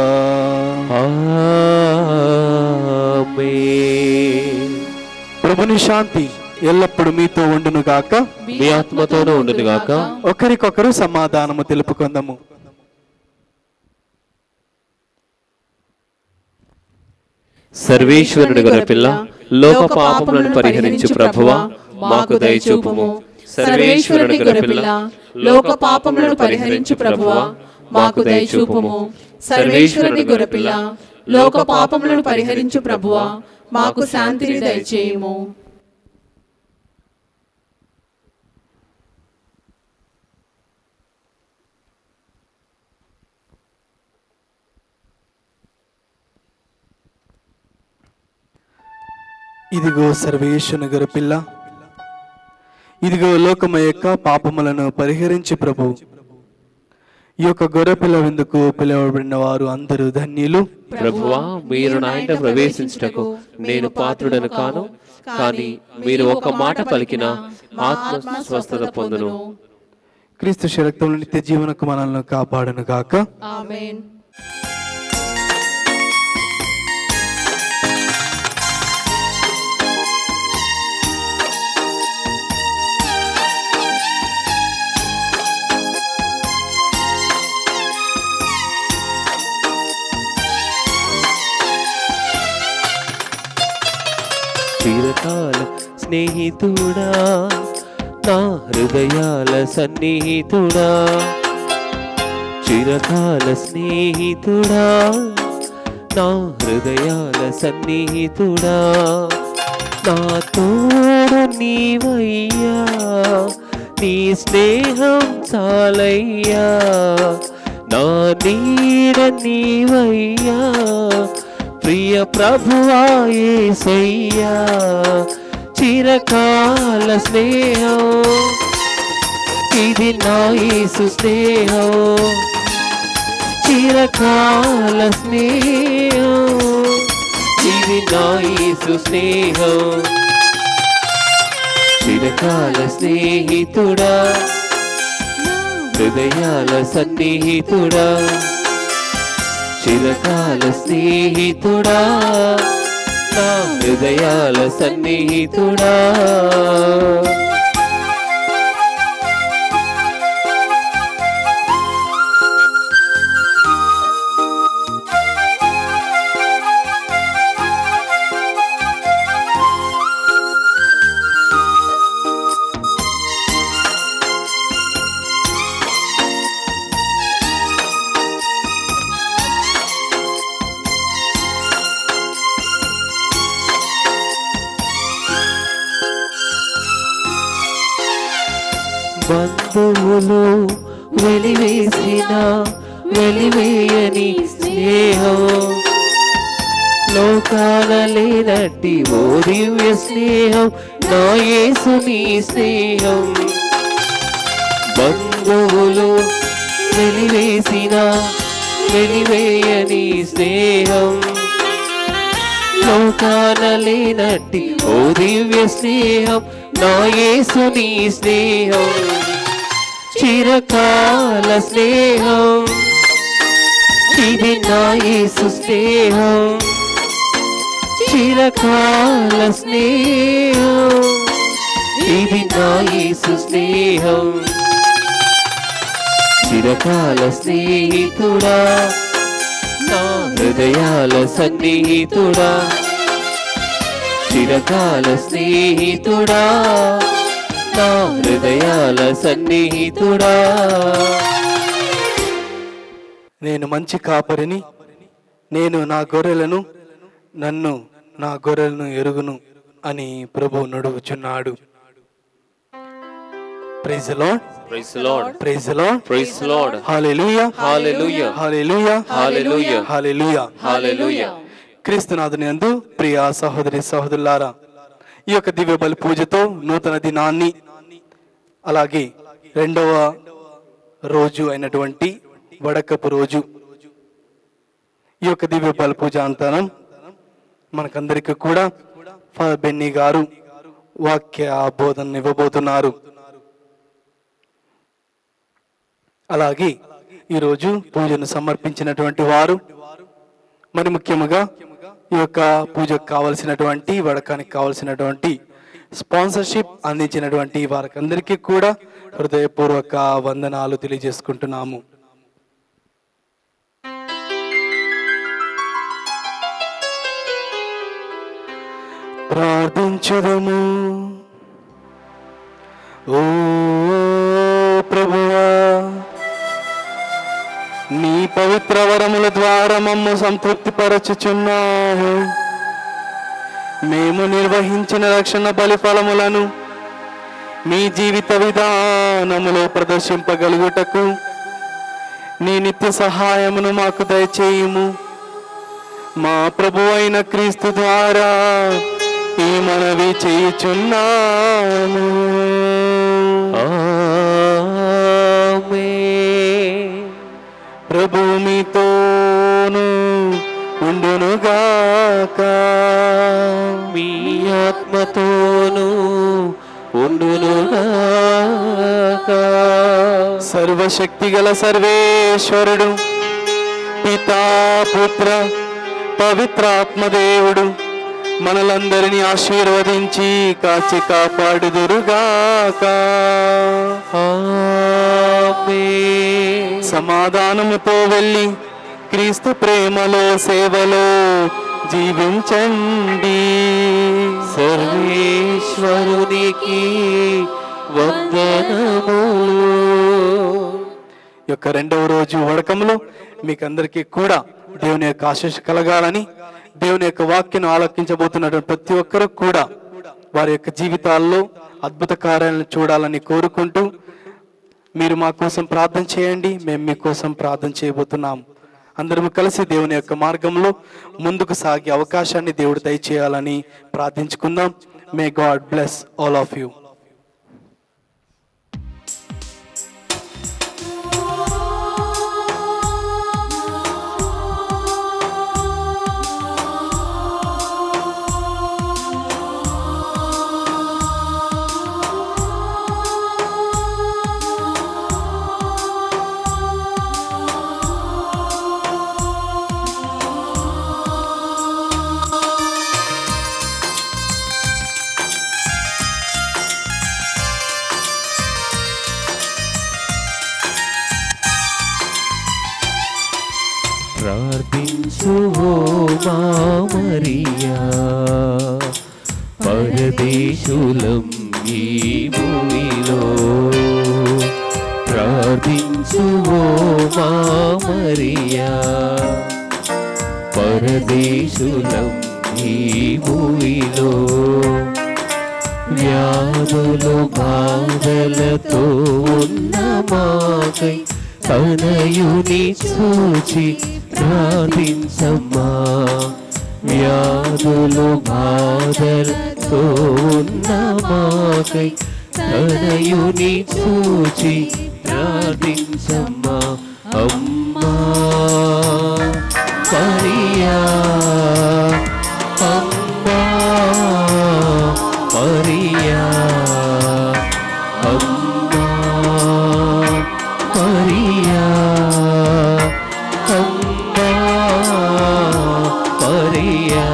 ఆమేన్. ప్రభుని శాంతి ఎల్లప్పుడు మీతో ఉండును గాక, మీ ఆత్మతోనూ ఉండును గాక. ఒకరికొకరు సమాధానము తెలుపుకుందాము. సర్వేశ్వరుని గొర్రెపిల్ల, లోక పాపములను పరిహరించు ప్రభువా, మాకు దయచూపుము. సర్వేశ్వరుని గొర్రెపిల్ల, లోక పాపములను పరిహరించు ప్రభువా, మాకు దయచూపుము. సర్వేశ్వరుని గొర్రెపిల్ల, లోక పాపములను పరిహరించు ప్రభువా, మాకు శాంతిని దయచేయుము. ఇదిగో సర్వేశ్వరుని గొర్రెపిల్ల, ఇదిగో లోకము యొక్క పాపములను పరిహరించి ప్రభు. ఈ యొక్క గొర్రెపిల్ల విందుకు పిలువబడిన వారు అందరూ ధన్యులు. ప్రభువా, మీరు నా ఇంట ప్రవేశించుటకు నేను పాత్రుడను కాను, కానీ మీరు ఒక మాట పలికిన ఆత్మ స్వస్థత పొందును. క్రీస్తు శరక్తములు నిత్య జీవనకు మనల్ని కాపాడును గాక. ఆమేన్. చిరకాల స్నేహితుడా, నా హృదయాల సన్నిహితుడా, చిరకాల స్నేహితుడా, నా హృదయాల సన్నిహితుడా, నా తోడు నీవయ్యా, నీ స్నేహం చాలయ్యా, నా నీడ నీవయ్యా, ప్రియ ప్రభువా యేసయ్యా. చిరకాల స్నేహం ఇది నా యేసు స్నేహం, చిరకాల స్నేహం ఇది నా యేసు స్నేహం. చిరకాల స్నేహితుడా, హృదయాల సన్నిహితుడా, చిరకాల స్నేహితుడా, నా హృదయాల సన్నిహితుడా. బంధువులు వెలివేసిన వెలివేయని స్నేహం, లోకాన లేనట్టి ఓ దివ్య స్నేహం నా యేసుని స్నేహం బంధువులు వెలివేసిన వెలివేయని స్నేహం లోకాన లేనట్టి ఓ దివ్య స్నేహం నా యేసుని స్నేహం చిరకాల స్నేహం ఇది నా యేసు స్నేహం చిరకాల స్నేహం ఇది నా యేసు స్నేహం చిరకాల స్నేహితుడా నా హృదయాల సన్నిహితుడా చిరకాల స్నేహితుడా నా హృదయాల సన్నిహితుడా నేను మంచి కాపరిని, నేను నా గొర్రెలను నన్ను నా గొర్రెలను ఎరుగును అని ప్రభువు నడువుచున్నాడు. Praise the Lord, praise the Lord, praise the Lord, praise the Lord. Hallelujah, hallelujah, hallelujah, hallelujah, hallelujah, hallelujah. క్రీస్తునాథుని యందు ప్రియ సహోదరి సహోదరులారా, ఈ యొక్క దివ్య బలి పూజతో నూతన దినాన్ని అలాగే రెండవ రోజు అయినటువంటి వడకపు రోజు ఈ యొక్క దివ్య బలి పూజ అంతరం మనకందరికీ కూడా ఫాదర్ బెన్నీ గారు వాక్య బోధన ఇవ్వబోతున్నారు. అలాగే ఈరోజు పూజను సమర్పించినటువంటి వారు మరి ముఖ్యముగా ఈ యొక్క పూజకు కావలసినటువంటి వడకానికి కావలసినటువంటి స్పాన్సర్షిప్ అందించినటువంటి వారికి అందరికీ కూడా హృదయపూర్వక వందనాలు తెలియజేసుకుంటున్నాము. ప్రార్థించుదము. ఓ ప్రభువా, నీ పవిత్ర వరముల ద్వారా మమ్ము సంతృప్తి పరచుచున్నావు. మేము నిర్వహించిన రక్షణ బలిఫలములను మీ జీవిత విధానములో ప్రదర్శింపగలుగుటకు నీ నిత్య సహాయమును మాకు దయచేయుము. మా ప్రభు అయిన క్రీస్తు ద్వారా ఈ మనవి చేయుచున్నాము. ప్రభు మీతోను ఉండునుగాక, మీ ఆత్మతోను ఉండునుగాక. సర్వశక్తి గల సర్వేశ్వరుడు పితా పుత్ర పవిత్రాత్మదేవుడు మనలందరినీ ఆశీర్వదించి కాచి కాపాడుదురుగాక. ఆమేన్. సమాధానముతో వెళ్ళి క్రీస్తు ప్రేమలో సేవలో జీవించండి. సర్వేశ్వరునికి వందనములు. ఈ యొక్క రెండవ రోజు వడకంలో మీకు అందరికీ కూడా దేవుని యొక్క ఆశీస్సు కలగాలని, దేవుని యొక్క వాక్యను ఆలకించబోతున్నటువంటి ప్రతి ఒక్కరు కూడా వారి యొక్క జీవితాల్లో అద్భుత కార్యాలను చూడాలని కోరుకుంటూ మీరు మా కోసం ప్రార్థన చేయండి. మేము మీకోసం ప్రార్థన చేయబోతున్నాం. అందరం కలిసి దేవుని యొక్క మార్గంలో ముందుకు సాగే అవకాశాన్ని దేవుడు దయచేయాలని ప్రార్థించుకుందాం. May God bless all of you. ప్రార్థించు ఓ మా మరియా, పరదేశులం ఈ భూమిలో. ప్రార్థించు ఓ మా మరియా, పరదేశులం ఈ భూమిలో. వ్యాధులు బాధలతో ఉన్న మాకై తనయుని చూచి ప్రార్థించమ్మా. వ్యాధులు బాధలతో ఉన్న మాకై తనయుని చూచి ప్రార్థించమ్మా అమ్మా మరియా అమ్మా మరియా అమ్మా మరియా అమ్మా మరియా.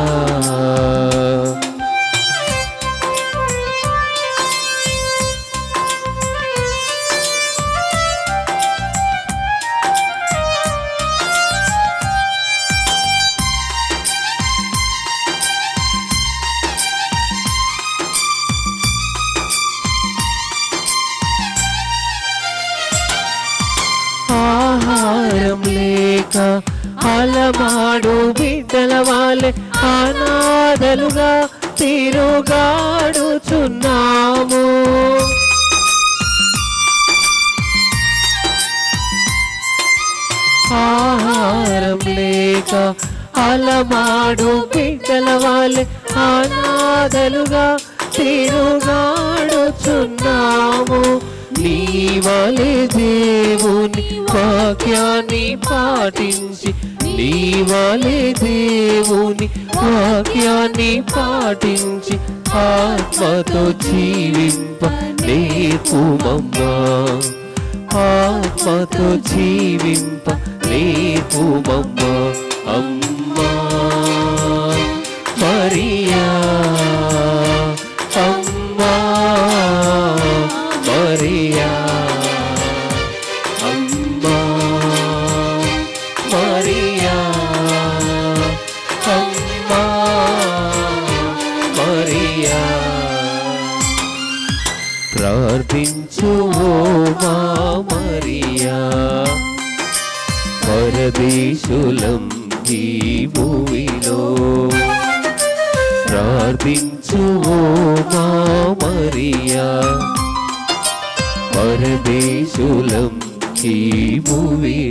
ఆహారం లేక అలమాడు బిడ్డల వాళ్ళే అనాథలుగా తిరుగాడుచున్నాము. ఆహారం లేక అలమాడు బిడ్డల వాళ్ళే అనాథలుగా తిరుగాడుచున్నాము. నీ వలె దేవుని వాక్యాన్ని పాటించి నీ వలె దేవుని వాక్యాన్ని పాటించి ఆత్మతో జీవింప నేర్పుమమ్మా ఆత్మతో జీవింప నేర్పుమమ్మా అమ్మా మరియా అమ్మా మరియా అమ్మా మరియా అమ్మా మరియా. ప్రార్థించు ఓ మా మరియా పరదేశులం ఈ భూమిలో. ప్రార్థించు ఓ మా మరియా పరదేశులం ఈ భూమిలో.